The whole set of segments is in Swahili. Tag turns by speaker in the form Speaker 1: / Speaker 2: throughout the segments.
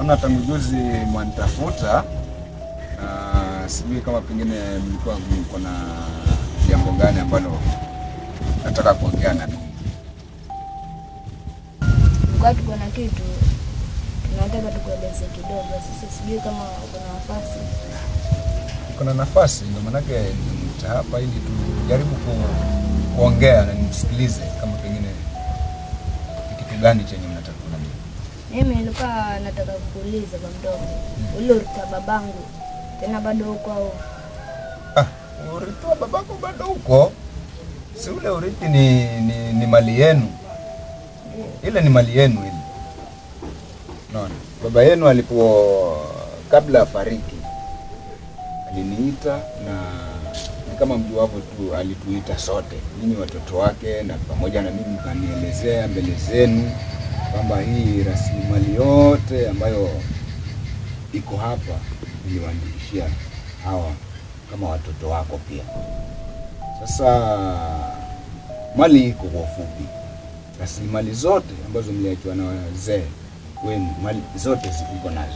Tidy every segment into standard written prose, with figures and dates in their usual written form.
Speaker 1: Naona tangu juzi mwanitafuta, sijui kama pengine mlikuwa mko na jambo gani ambalo nataka kuongea na mimi.
Speaker 2: Wakati kuna kitu tunataka tukueleze kidogo. Sasa sijui kama kuna nafasi.
Speaker 1: Kuna nafasi, ndio maana nimekuita hapa ili tujaribu kuongea na nimsikilize kama pengine kitu gani chenye mnataka kuniambia.
Speaker 2: Mimi nilikuwa nataka kukuuliza kwa mdogo. Ule urithi wa babangu tena bado huko au?
Speaker 1: Urithi wa babako bado huko? Si ule urithi ni mali yenu. Ile ni mali yenu ile. Naona baba yenu kabla afariki aliniita, na kama mjuavyo tu alituita sote, ninyi watoto wake na pamoja na mimi, kanielezea mbele zenu kwamba hii rasilimali yote ambayo iko hapa niliwaandikishia hawa kama watoto wako pia. Sasa mali iko kwa ufupi, rasilimali zote ambazo mliachwa na wazee wenu, mali zote ziko nazo.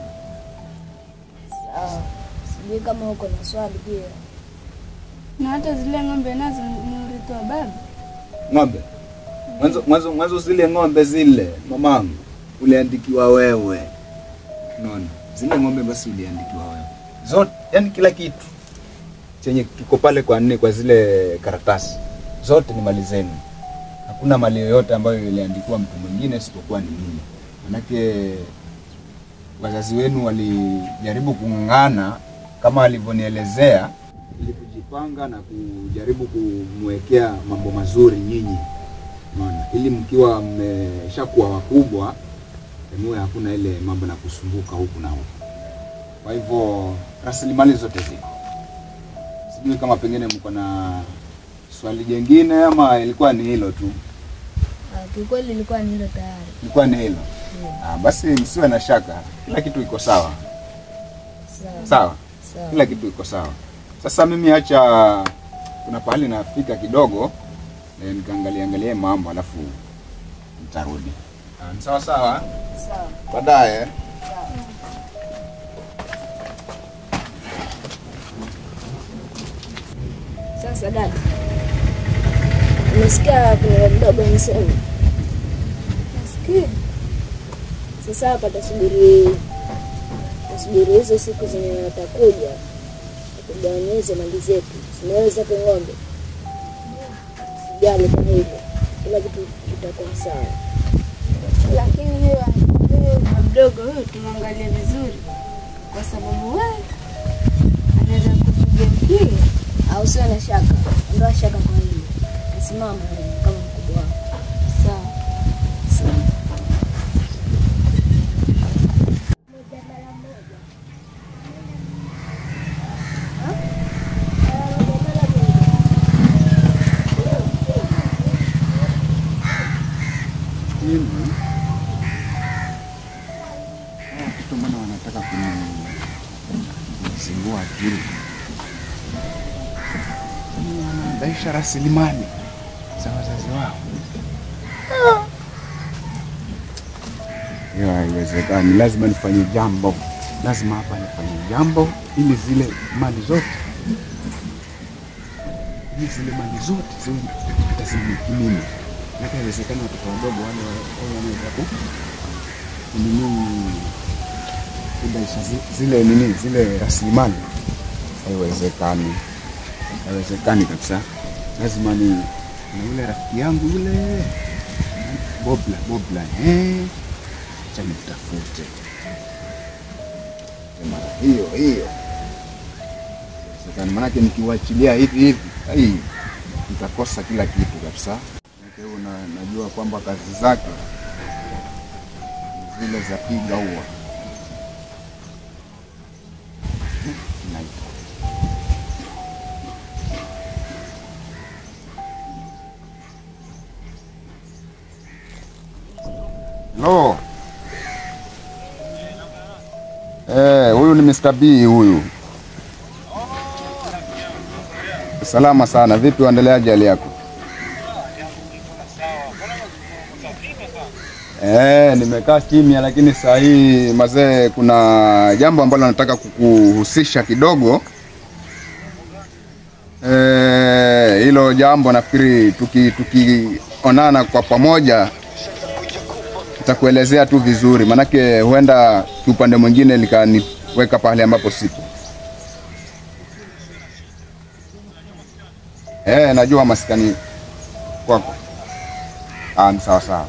Speaker 2: Sawa. Sijui kama uko na swali pia.
Speaker 3: Na hata zile ng'ombe nazo ni urithi wa baba.
Speaker 1: Ng'ombe? Mwanzo zile ng'ombe zile mamangu uliandikiwa wewe. Unaona? Zile ng'ombe basi uliandikiwa wewe. Zote, yani kila kitu chenye kiko pale kwa zile karatasi zote ni mali zenu. Hakuna mali yoyote ambayo iliandikiwa mtu mwingine isipokuwa ni mimi. Manake wazazi wenu walijaribu kung'ang'ana kama alivyonielezea, ili kujipanga na kujaribu kumwekea mambo mazuri nyinyi. Unaona? Ili mkiwa mmeshakuwa wakubwa, muwe hakuna ile mambo na kusumbuka huku na huku. Kwa hivyo rasilimali zote ziko. Sijui kama pengine mko na swali jingine ama ilikuwa ni hilo tu.
Speaker 2: Kikweli ilikuwa ni hilo tayari.
Speaker 1: Ilikuwa ni hilo. Basi msiwe na shaka. Kila kitu iko sawa. Sawa. Kila kitu iko sawa. Sasa mimi acha kuna pahali nafika kidogo, nikaangalia mambo alafu nitarudi. Ni sawa? Sawa. Baadaye.
Speaker 2: Sasa dada, umesikia kuna mdogo nisema?
Speaker 3: Nasikia.
Speaker 2: Sasa hapa tasubiri hizo siku zenye watakuja kugawanyeza mali zetu. Sinaweza kwa ng'ombe. Sijali kwa hivyo. Kila kitu kitakuwa sawa.
Speaker 3: Lakini huyo mdogo huyo tumwangalie vizuri, kwa sababu wewe anaweza kutugeukia.
Speaker 2: Au sio na shaka? Ondoa shaka kwa hilo. Simama kama mkubwa wako.
Speaker 3: Sawa.
Speaker 1: Kitu mbona wanataka kunizingua akili? Wanadaisha rasilimali za wazazi wao. Hiyo haiwezekani, lazima nifanye jambo. Lazima hapa nifanye jambo ili zile mali zote ziwe tazimiki mimi. Na haiwezekani watoto wadogo wale wanaweza kudaisha zile rasilimali. Haiwezekani kabisa. Lazima ni na yule rafiki yangu yule Bobla. Acha nitafute. Hiyo. Sasa maana nikiwachilia hivi, nitakosa kila kitu kabisa. Najua kwamba kazi zake zile za piga huwa. Hello. Huyu ni Mr. B huyu. Salama sana. Vipi waendeleaje hali yako? Nimekaa kimya, lakini saa hii mazee kuna jambo ambalo nataka kukuhusisha kidogo. Hilo jambo nafikiri tukionana kwa pamoja nitakuelezea tu vizuri, manake huenda upande mwingine likaniweka pale ambapo sipo. Najua maskani kwako. Ni sawa sawa.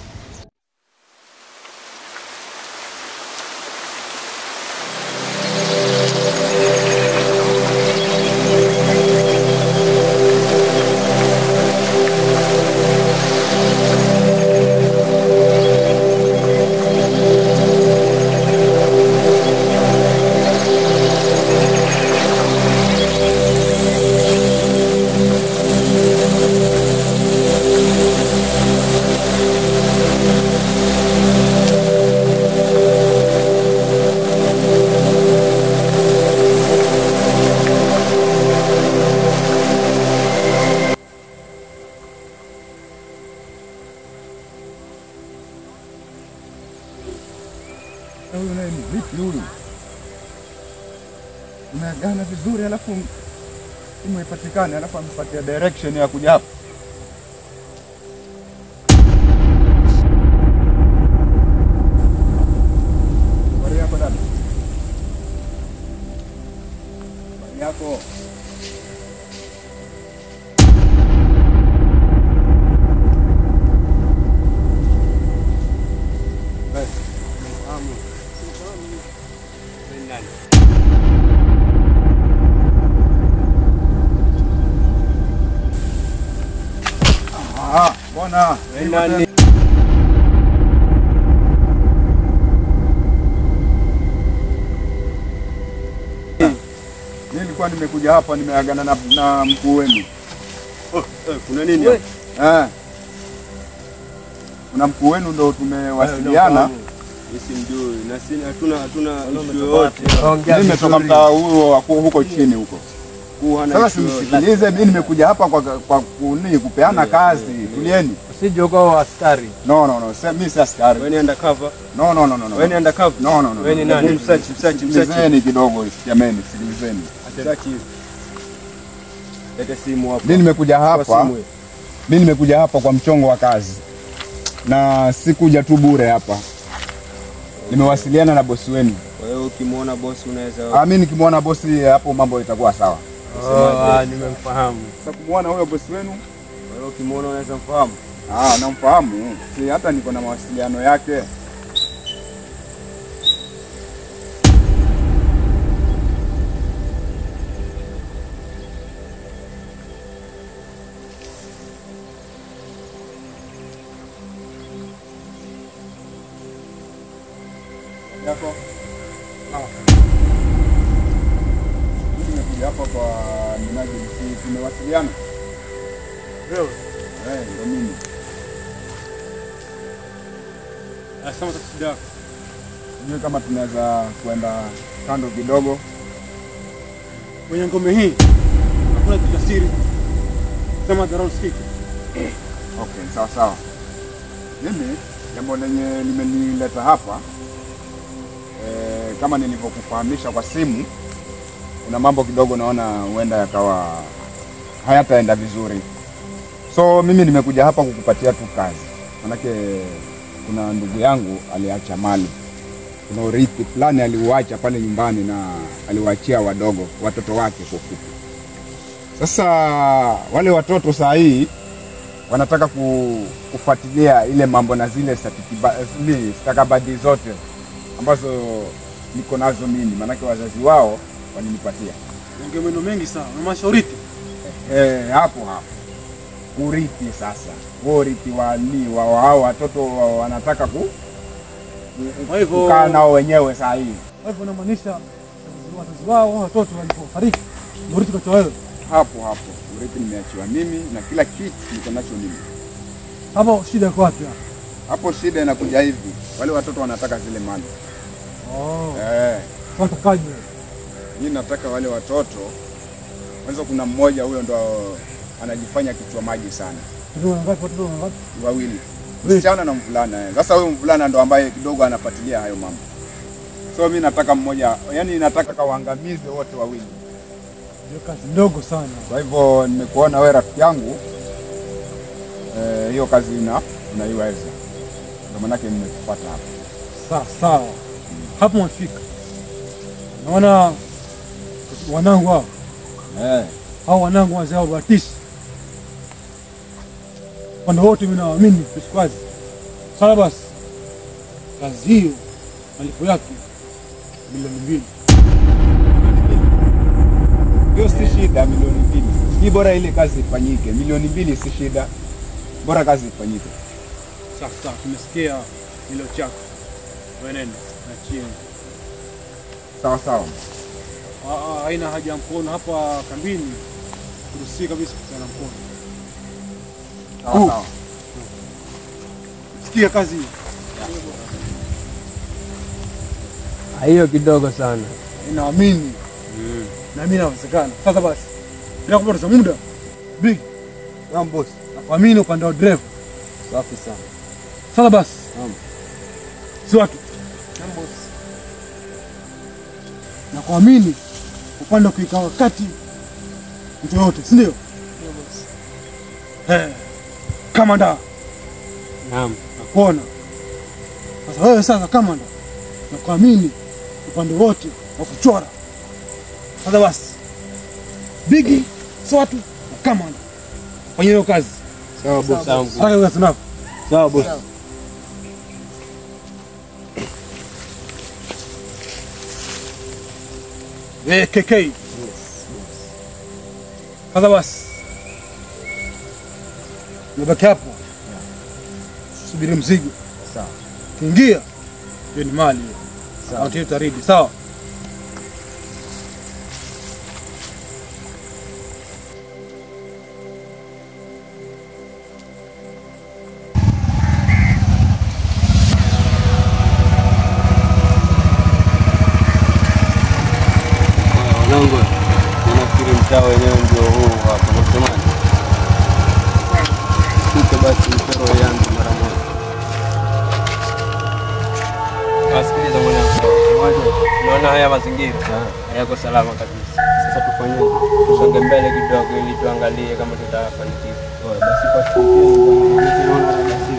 Speaker 1: Umeagana vizuri alafu imepatikana alafu amepatia direction ya kuja hapa. Bari yako dada. Bari yako. Bona, nani? Nilikuwa nimekuja hapa nimeagana na mkuu wenu.
Speaker 4: Kuna nini hapa?
Speaker 1: Kuna mkuu wenu ndo tumewasiliana.
Speaker 4: Nisimjui na sisi hatuna issue yote.
Speaker 1: Nimetoka mtaa huo huko chini huko. Sasa simsikilize, mimi nimekuja hapa kwa kupeana kazi. Tulieni.
Speaker 4: Usije ukawa askari.
Speaker 1: No. Mimi si askari.
Speaker 4: Wewe ni undercover.
Speaker 1: No.
Speaker 4: Wewe ni undercover.
Speaker 1: No.
Speaker 4: Wewe ni nani? Msearch.
Speaker 1: Sikilizeni kidogo, jameni, sikilizeni.
Speaker 4: Search. Leta simu hapo.
Speaker 1: Mimi nimekuja hapa kwa mchongo wa kazi. Na sikuja tu bure hapa. Nimewasiliana na bosi wenu.
Speaker 4: Wewe ukimwona bosi unaweza
Speaker 1: mimi nikimwona bosi hapo mambo itakuwa sawa.
Speaker 4: Nimemfahamu.
Speaker 1: Sasa kumwona huyo bosi wenu,
Speaker 4: wewe ukimwona unaweza mfahamu?
Speaker 1: Namfahamu. Si hata niko na mawasiliano yake. Yako. Nimekuja hapa kwa minajili tumewasiliana.
Speaker 4: Wewe?
Speaker 1: Ndio mimi.
Speaker 4: Asante sana.
Speaker 1: Sijui kama tunaweza kwenda kando kidogo.
Speaker 4: Kwenye ngome hii hakuna kijasiri. Sema dharau sikiki.
Speaker 1: Okay, sawa. Mimi jambo lenye limenileta hapa kama nilivyokufahamisha kwa simu, kuna mambo kidogo naona huenda yakawa hayataenda vizuri. So mimi nimekuja hapa kukupatia tu kazi. Manake kuna ndugu yangu aliacha mali. Kuna urithi fulani aliuacha pale nyumbani na aliwaachia watoto wake kwa ufupi. Sasa wale watoto saa hii wanataka kufuatilia ile mambo na zile stakabadhi zote ambazo niko nazo mimi, manake wazazi wao walinipatia.
Speaker 4: Ongea maneno mengi sana. Unamshaurithi?
Speaker 1: Hapo. Urithi sasa. Urithi wao watoto wanataka kukaa nao wenyewe saa hii.
Speaker 4: Kwa hivyo unamaanisha wazazi wao watoto walipofariki, urithi kwa wewe?
Speaker 1: Hapo. Urithi nimeachiwa mimi na kila kitu niko nacho mimi.
Speaker 4: Hapo shida iko wapi?
Speaker 1: Hapo shida inakuja hivi. Wale watoto wanataka zile mali.
Speaker 4: Watakaje?
Speaker 1: Mimi nataka wale watoto. Kwanza kuna mmoja huyo ndo anajifanya kichwa maji sana.
Speaker 4: Watoto wangapi?
Speaker 1: Wawili. Msichana na mvulana. Sasa huyo mvulana ndo ambaye kidogo anafuatilia hayo mambo. So mimi nataka mmoja, yani nataka waangamize wote wawili.
Speaker 4: Ndio kazi ndogo sana.
Speaker 1: Kwa hivyo nimekuona wewe rafiki yangu. Hiyo kazi unaiweza. Ndio maana yake nimekupata hapa.
Speaker 4: Sawa. Hapo umefika. Naona wanangu hao. Hao wanangu wazee wa Batishi. Wanda wote mimi naamini tusikwazi. Sasa basi. Kazi hiyo malipo yake milioni 2.
Speaker 1: Hiyo si shida, milioni 2. Ni bora ile kazi ifanyike. Milioni 2 si shida. Bora kazi ifanyike.
Speaker 4: Sawa, tumesikia hilo chako. Wewe nenda na chini.
Speaker 1: Sawa.
Speaker 4: Haina haja ya mkono hapa kambini. Turuhusi kabisa kufanya mkono.
Speaker 1: Sawa.
Speaker 4: Sikia kazi hiyo.
Speaker 5: Hiyo kidogo sana.
Speaker 4: Naamini. Na mimi nawezekana. Sasa basi. Bila kupoteza muda. Big.
Speaker 1: Boss.
Speaker 4: Nakuamini upande wa driver.
Speaker 1: Safi sana.
Speaker 4: Sasa basi. Si watu.
Speaker 2: Boss.
Speaker 4: Nakuamini upande wa kuika wakati mtu yote, si ndio? Kamanda.
Speaker 5: Naam.
Speaker 4: Nakuona. Sasa wewe sasa kamanda. Nakuamini upande wote wa kuchora. Sasa basi. Bigi, Swatu, na kamanda. Fanya hiyo kazi.
Speaker 5: Sawa boss.
Speaker 4: Sawa boss. KK. Sasa basi. Nabaki hapo. Subiri mzigo.
Speaker 1: Sawa.
Speaker 4: Kiingia. Hiyo ni mali.
Speaker 1: Sawa.
Speaker 4: Au tutaridi. Sawa.
Speaker 5: Wanangu, nafikiri mtaa wenyewe ndio huu hapa Msomani. Sika basi mchoro yangu mara moja. Wasikiliza mwanangu. Unaona haya mazingira? Hayako salama kabisa. Sasa tufanyeje? Tusonge mbele kidogo ili tuangalie kama tutafanikiwa. Basi kwa sikia tunaona basi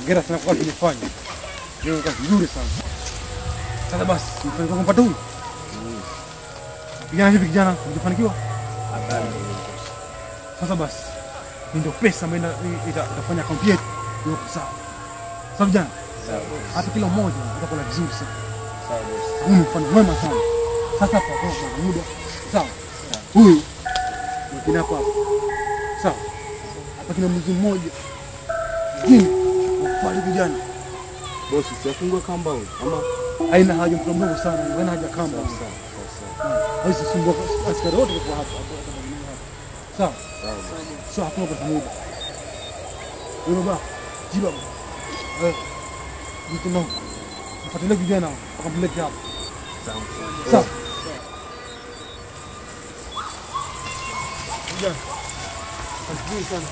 Speaker 4: Ngera sana kwa kunifanya. Hiyo kazi nzuri sana. Sasa basi, mfanikiwa kumpata huyu. Kijana hivi kijana, umefanikiwa?
Speaker 5: Hapana.
Speaker 4: Sasa basi, ndio pesa ambayo itafanya akaunti yetu iwe sawa. Sawa vijana?
Speaker 5: Sawa.
Speaker 4: Hata kila mmoja atakuwa vizuri sana.
Speaker 5: Sawa boss.
Speaker 4: Huyu mfano mwema sana. Sasa kwa muda. Sawa. Huyu mwingine hapa. Sawa. Hapa kina mtu mmoja. Jini, wafali vijana.
Speaker 5: Boss, usifungue kamba huyu. Ama
Speaker 4: Haina haja mtu mdogo sana, haina haja kamba. Haisi sumbua askari wote kwa hapa. Sawa. Sawa, hakuna kwa muda. Wewe baba, jiba. Mtu no. Mfuatilie vijana, akampeleke hapa. Sawa. Vijana. Asante sana.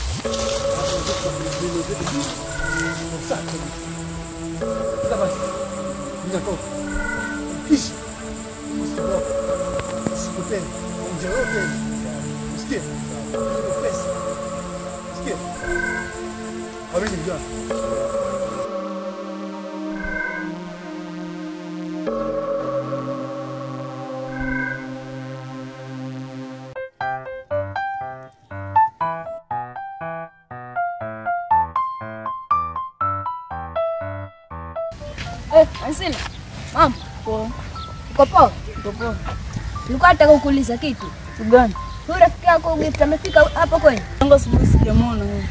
Speaker 4: Sasa basi. Ndio. Kishi. Usipotee. Nje yote. Usikie. Pesa. Usikie. Habari vijana.
Speaker 2: Ansila. Mama. Poa. Uko poa? Uko poa. Nilikuwa nataka kukuuliza kitu.
Speaker 3: Gani?
Speaker 2: Huyu rafiki yako Gift amefika hapa kweli?
Speaker 3: Tangu asubuhi sijamuona huyu.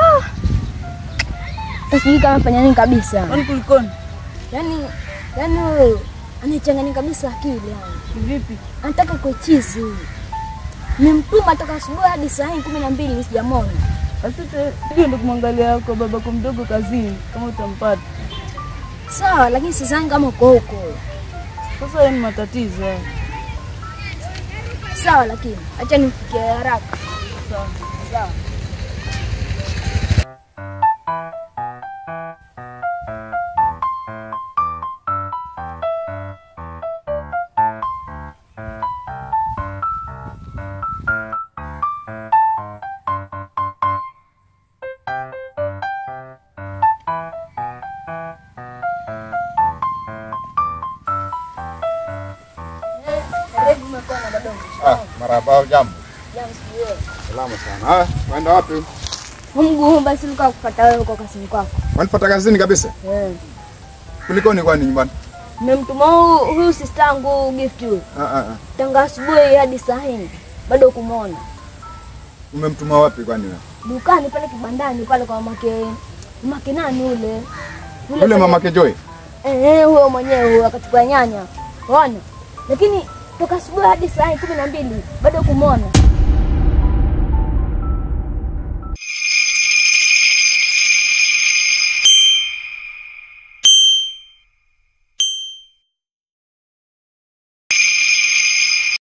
Speaker 2: Sijui kama fanya nini kabisa.
Speaker 3: Kwani kulikoni?
Speaker 2: Yaani huyu anachanganya kabisa akili yani.
Speaker 3: Vipi?
Speaker 2: Anataka kuchizi huyu. Nimemtuma toka asubuhi hadi saa 12 sijamuona.
Speaker 3: Basi hiyo ndio kumwangalia kwa babako mdogo kazini kama utampata.
Speaker 2: Sawa, lakini sidhani kama uko huko.
Speaker 3: Sasa hiyo ni matatizo.
Speaker 2: Sawa, lakini acha nifikie haraka.
Speaker 3: Sawa.
Speaker 2: Sawa.
Speaker 1: Marahaba, jambo.
Speaker 2: Jambo sio.
Speaker 1: Salama sana. Waenda wapi?
Speaker 2: Mungu basi nilikuwa kufuata wewe kwa kazini kwako.
Speaker 1: Wanifuata kazini kabisa? Kulikoni kwani nyumbani?
Speaker 2: Nimemtuma huyu sister yangu Gift huyu. Tangu asubuhi hadi saa 4 bado kumuona.
Speaker 1: Umemtuma wapi kwani wewe?
Speaker 2: Dukani pale kibandani pale kwa mamake nani ule?
Speaker 1: Ule mamake Joy?
Speaker 2: Huyo mwenyewe huyo akachukua nyanya. Unaona? Lakini toka asubuhi hadi saa 12 bado kumuona.